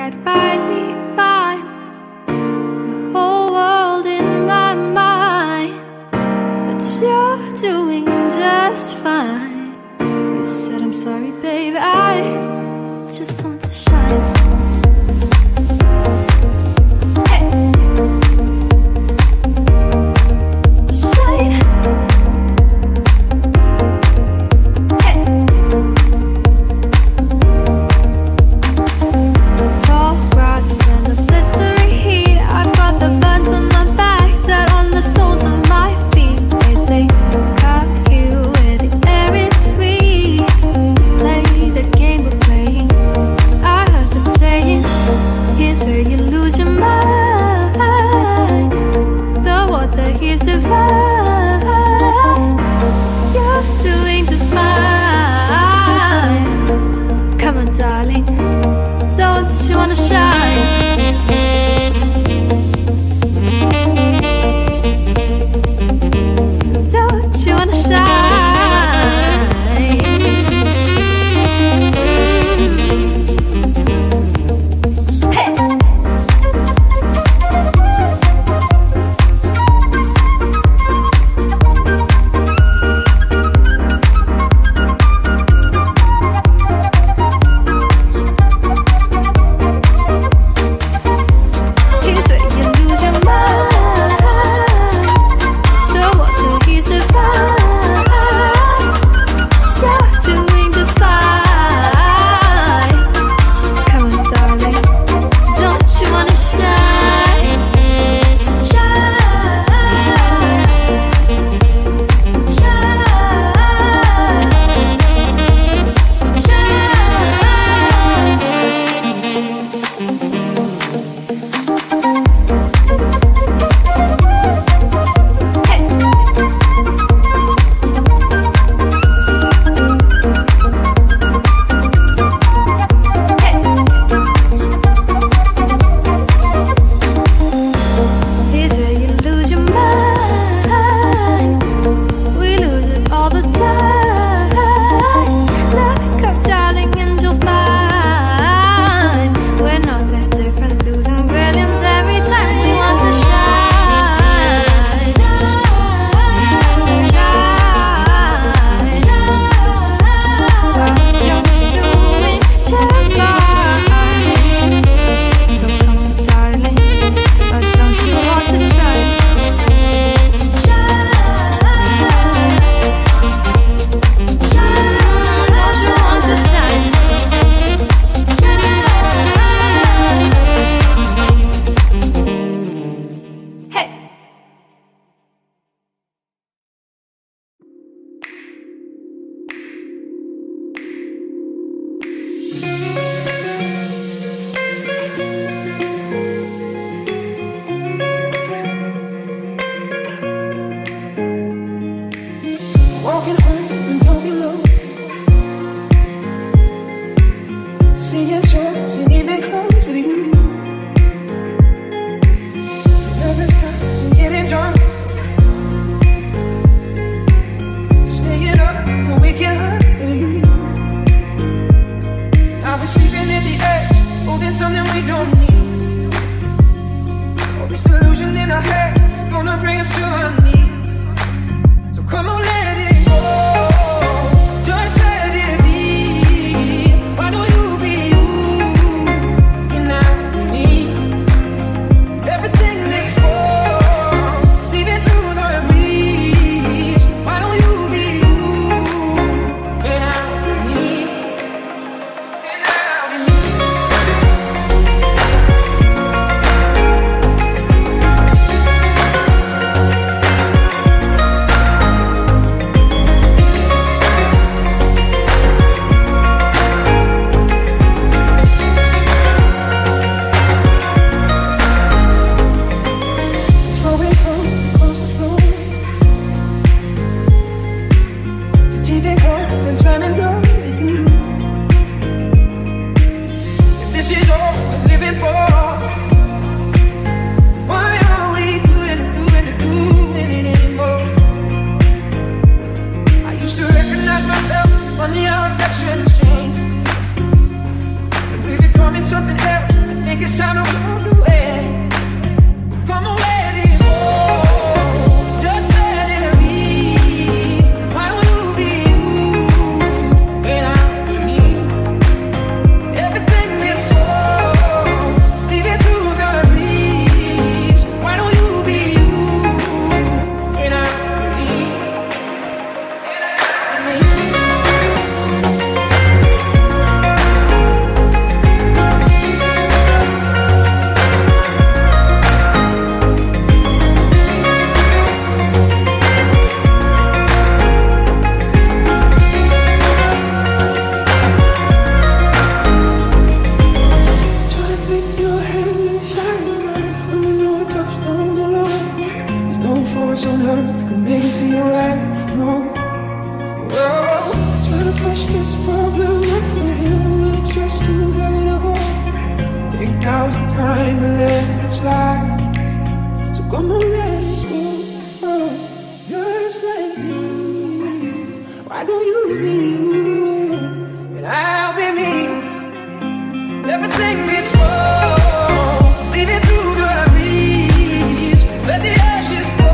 I'd finally find the whole world in my mind. But you're doing just fine. You said I'm sorry, baby, I just want to shine. think it's time to go away. Come on, let it go. Just let it be. Why will you be you without me? Everything is wrong. Leave it to the breeze. Why don't you be you without me? On earth could make it feel right, no. Whoa, trying to push this problem up the hill, it's just too heavy to hold. Think now's the time to let it slide. So come on, let it go. Just let it be. Why don't you be you and I'll be me? Everything is wrong. Leave it to the breeze. Let the ashes fall.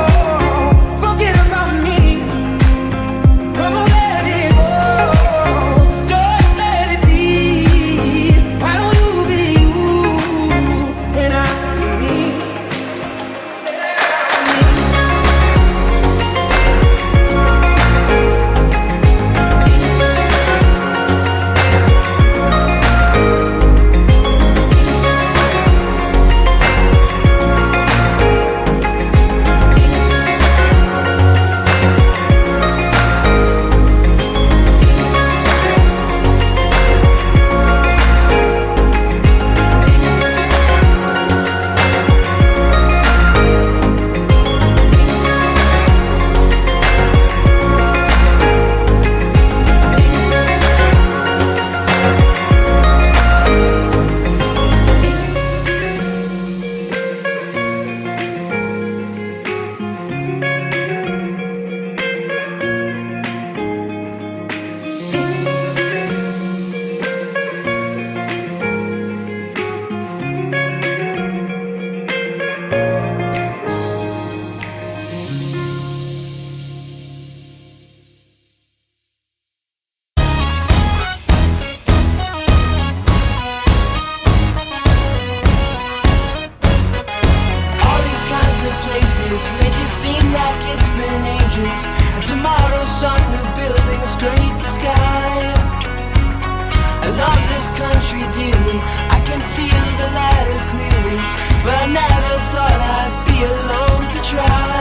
Make it seem like it's been ages, and tomorrow some new buildings scrape the sky. I love this country dearly, I can feel the ladder clearly, but I never thought I'd be alone to try.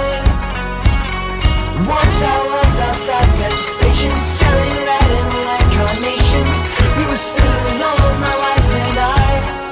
Once I was outside at the station selling red and white carnations. We were still alone, my wife and I.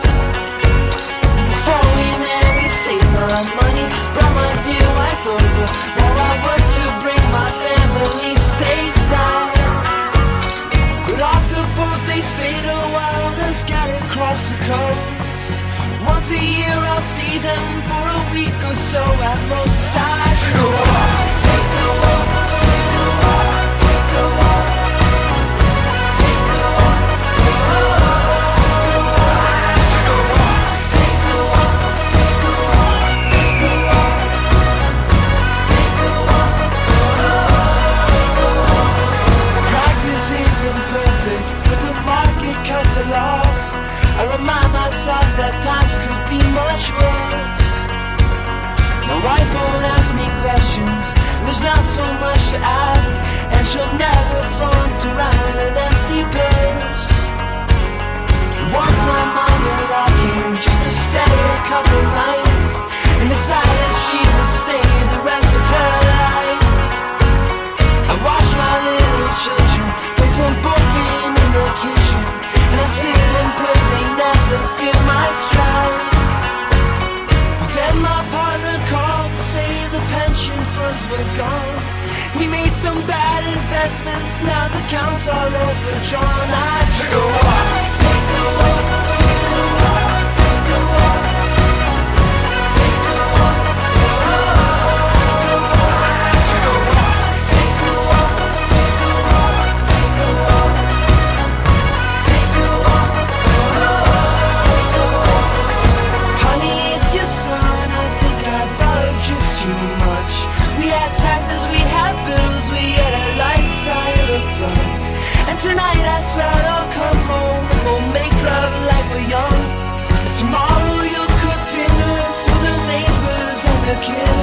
Before we married, saved my money, brought my dear wife over. Now I work to bring my family stateside. Got off the boat, they stayed a while, then scattered across the coast. Once a year I'll see them for a week or so at most. I should go on, take a walk, take a walk, take a walk, take a walk, take a walk, take a walk. I should go on, take a walk, take a walk, take a walk, take a walk, take a walk. Practice isn't perfect, but the market cuts are lost. I remind myself that times could be much worse. My wife won't ask me questions, there's not so much to ask, and she'll never flaunt around an empty purse. Once my mother locking just to stay a couple nights, and decided she would stay the rest of her life. I watch my little children play some board game in the kitchen, and I sit and pray they never feel my strife. But then my partner called to say the pension funds were gone. We made some bad investments, now the accounts are overdrawn. I took a walk, take a walk, take a walk, take a walk, take a walk, take a walk, take a walk, take a walk, take a walk, take a walk, take a walk, take a walk, take a walk. American